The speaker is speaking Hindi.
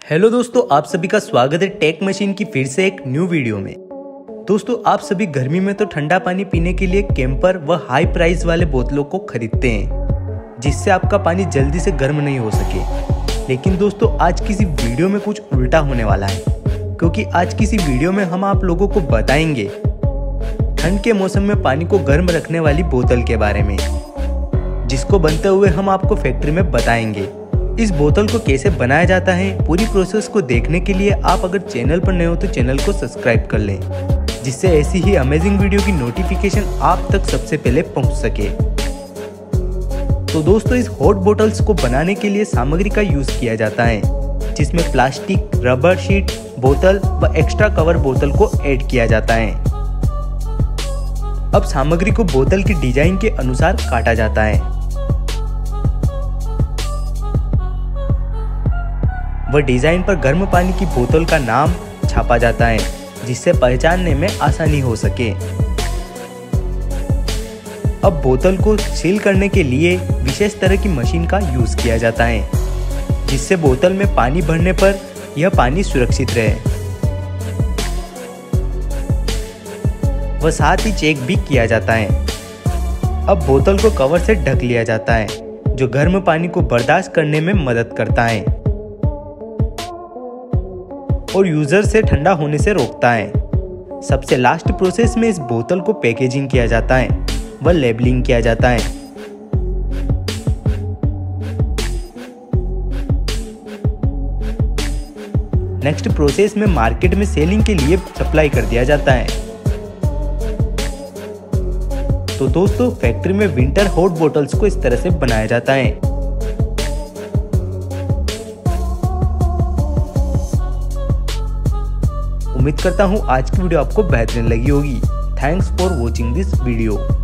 हेलो दोस्तों, आप सभी का स्वागत है टेक मशीन की फिर से एक न्यू वीडियो में। दोस्तों, आप सभी गर्मी में तो ठंडा पानी पीने के लिए कैंपर व हाई प्राइस वाले बोतलों को खरीदते हैं, जिससे आपका पानी जल्दी से गर्म नहीं हो सके। लेकिन दोस्तों, आज किसी वीडियो में कुछ उल्टा होने वाला है, क्योंकि आज किसी वीडियो में हम आप लोगों को बताएंगे ठंड के मौसम में पानी को गर्म रखने वाली बोतल के बारे में, जिसको बनते हुए हम आपको फैक्ट्री में बताएंगे। इस बोतल को कैसे बनाया जाता है, पूरी प्रोसेस को देखने के लिए आप अगर चैनल पर नए हो तो चैनल को सब्सक्राइब कर लें, जिससे ऐसी ही अमेजिंग वीडियो की नोटिफिकेशन आप तक सबसे पहले पहुंच सके। तो दोस्तों, इस हॉट बोतल्स को बनाने के लिए सामग्री का यूज किया जाता है, जिसमें प्लास्टिक, रबर शीट, बोतल व एक्स्ट्रा कवर बोतल को ऐड किया जाता है। अब सामग्री को बोतल की डिजाइन के अनुसार काटा जाता है। वह डिजाइन पर गर्म पानी की बोतल का नाम छापा जाता है, जिससे पहचानने में आसानी हो सके। अब बोतल को सील करने के लिए विशेष तरह की मशीन का यूज किया जाता है, जिससे बोतल में पानी भरने पर यह पानी सुरक्षित रहे। वह साथ ही चेक भी किया जाता है। अब बोतल को कवर से ढक लिया जाता है, जो गर्म पानी को बर्दाश्त करने में मदद करता है और यूजर से ठंडा होने से रोकता है। सबसे लास्ट प्रोसेस में इस बोतल को पैकेजिंग किया जाता है व लेबलिंग किया जाता है। नेक्स्ट प्रोसेस में मार्केट में सेलिंग के लिए सप्लाई कर दिया जाता है। तो दोस्तों, फैक्ट्री में विंटर हॉट बोतल्स को इस तरह से बनाया जाता है। उम्मीद करता हूँ आज की वीडियो आपको बेहतरीन लगी होगी। Thanks for watching this video.